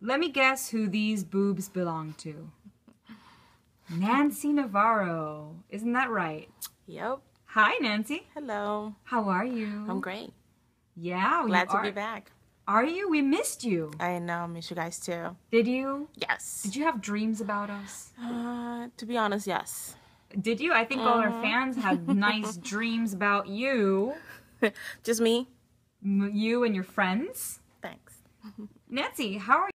Let me guess who these boobs belong to. Nancy Navarro. Isn't that right? Yep. Hi, Nancy. Hello. How are you? I'm great. Yeah, Glad to be back. Are you? We missed you. I know. Miss you guys too. Did you? Yes. Did you have dreams about us? To be honest, yes. Did you? I think all our fans had nice dreams about you. Just me? You and your friends. Thanks. Nancy, how are